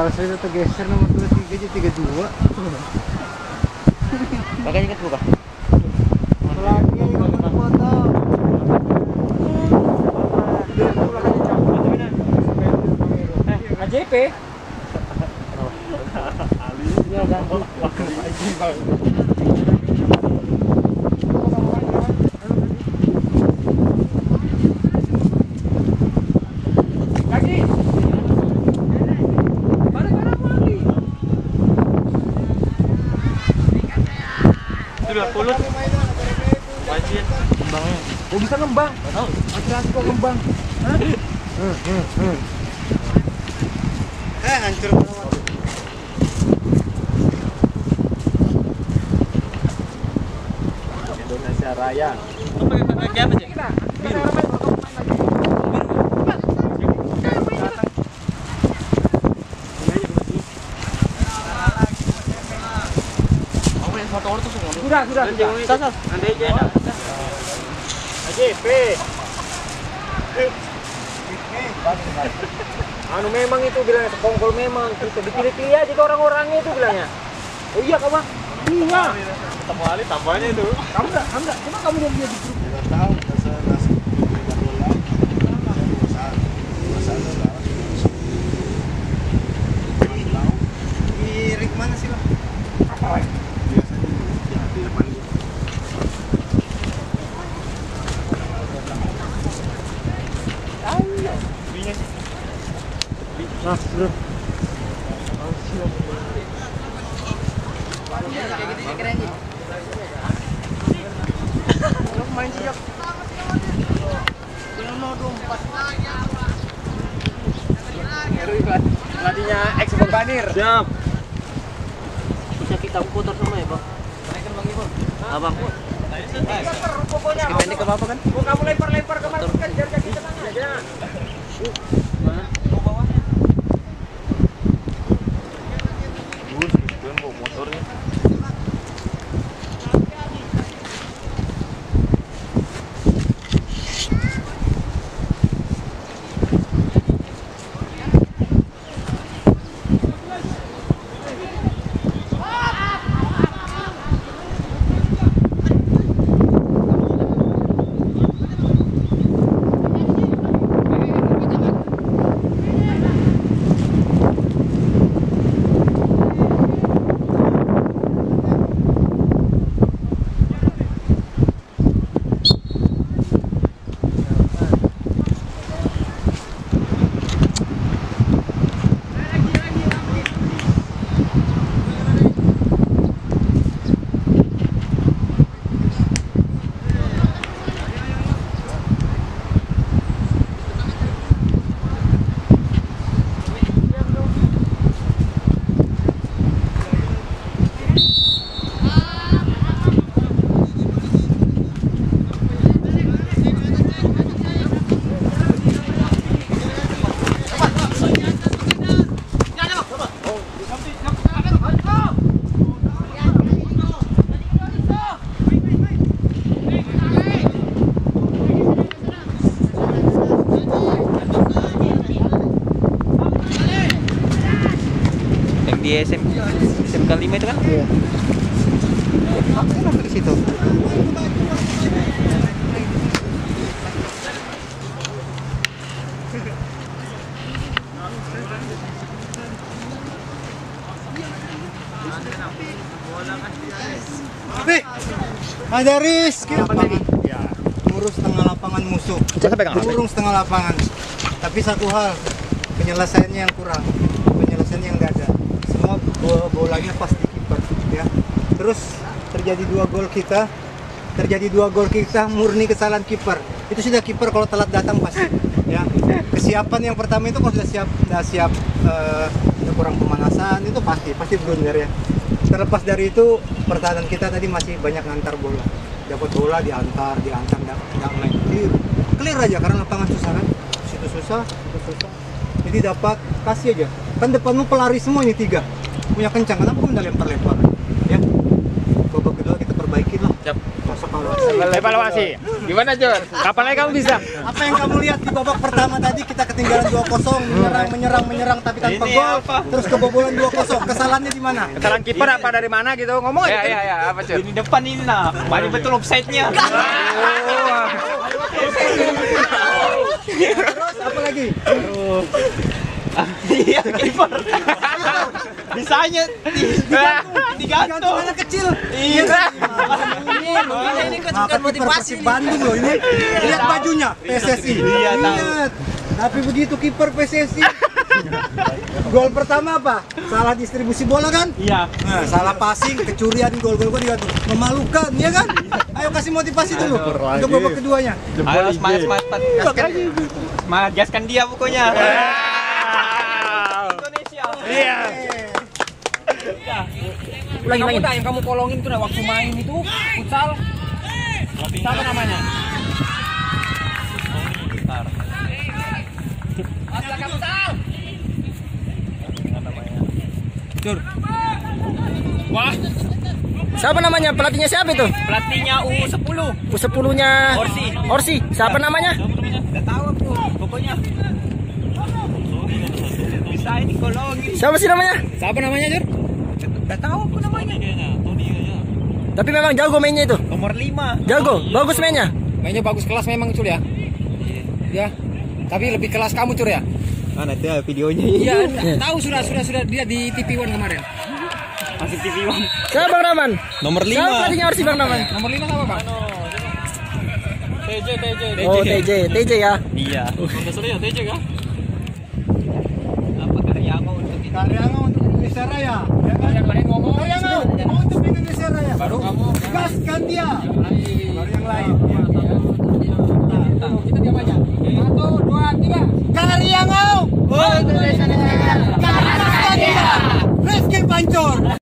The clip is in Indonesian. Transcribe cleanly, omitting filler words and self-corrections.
kalau saya tergeser nomor 23 jadi 32. Pakai ingat buka. Lagi foto. AJP. Alinya ganti. Lagi. Barang-barang lagi. Sudah pulut. Wajib kembangnya. Oh bisa ngembang. Tahu. Asuransi kok ngembang. Hah? Hancur banget. Indonesia Raya. Pakai apa sih? Biru. Sudah. Sasar. Nanti aja. AJP. Anu memang itu bilangnya sekongkol memang kita dipilih-pilih aja ke orang-orangnya itu bilangnya. Oh iya kamu? Iya. Ketemu Ali tambahnya itu. Kamu enggak? Cuma kamu yang dia di grup. Tidak tahu dasar bola. Kiri kemana sih lo? Biasanya di depan gua. Nah, bro. Kalau main siap. Dengan 24. Pelatihnya ex Banir. Siap. Bisa kita putar semua ya, Bang? Naikkan Bang Ibu. Abang. Pokoknya Pendek ke apa kan? mau kamu lempar kemana kan biar kaki tenang aja. Mana? Tuan bawa motornya. Di SMK 5 itu kan? Iya. Apa yang di situ? Ada Rizky. Ya, ngurus setengah lapangan musuh. Kurung setengah lapangan. Tapi satu hal, penyelesaiannya yang kurang, penyelesaiannya yang nggak ada. Semua bolanya pas di kiper, ya. Terus terjadi dua gol kita murni kesalahan kiper. Itu sudah kiper kalau telat datang pasti, ya. Kesiapan yang pertama itu kalau sudah siap kurang pemanasan itu pasti blunder ya. Terlepas dari itu pertahanan kita tadi masih banyak ngantar bola. Dapat bola diantar nggak main clear aja karena lapangan susah kan. Situ susah. Jadi dapat kasih aja. Kan depanmu pelari semua ini 3. Punya kencang, kenapa kamu udah lempar-lempar? Ya. Babak kedua kita perbaikin lah. Siap. Evaluasi. Gimana, Jor? Kapan lagi kamu bisa? Apa yang kamu lihat di babak pertama tadi, kita ketinggalan 2-0, menyerang tapi tanpa gol, terus kebobolan 2-0. Kesalahannya di mana? Kesalahan kiper apa dari mana gitu? Ngomong aja. Ya, apa, Jor? Ini depan ini nah. Paling betul offside-nya. Terus apa lagi? Iya, kiper. Bisanya digantung. Anak kecil. Iya. Ini kan motivasi. Bandung loh ini. Lihat bajunya PSSI. Iya, tahu. Lihat. Tapi begitu kiper PSSI. Gol pertama apa? Salah distribusi bola kan? Iya. Nah, salah passing, kecurian gol-gol gua diatur. Memalukan, ya kan? Ayo kasih motivasi dulu. Untuk babak keduanya. Ayo semangat. Semangat gaskan dia pokoknya. Indonesia. Iya. Ulangi yang kamu kolongin tuh waktu main itu futsal. Siapa namanya? Jur. Wah. Siapa namanya? Pelatihnya siapa itu? Pelatihnya U10. U10-nya Orsi. Siapa namanya? Enggak tahu aku. Pokoknya bisa ini kolongin. Siapa sih namanya? Siapa namanya, Jur? Enggak tahu aku namanya. Tapi memang jago mainnya itu. Nomor 5. Jago, bagus mainnya. Mainnya bagus kelas memang Cur ya. Ya. Tapi lebih kelas kamu Cur ya. Mana ada videonya? Iya, tahu sudah dia di TV One kemarin. Masih TV One. Siapa Bang Raman? Nomor 5. Siapa pelatihnya Orsi Bang Raman? Nomor 5 apa, Bang? Oh, TJ ya. Iya. Karyango untuk Indonesia Raya. Ya kan? Yang lain ngomong. Karyango untuk Indonesia Raya. Baru kamu Gaskan dia. Baru yang lain. kita diam aja. 1 2 3. Karyango. Oh, Indonesia Raya. Gaskan dia. Rizky Pancor.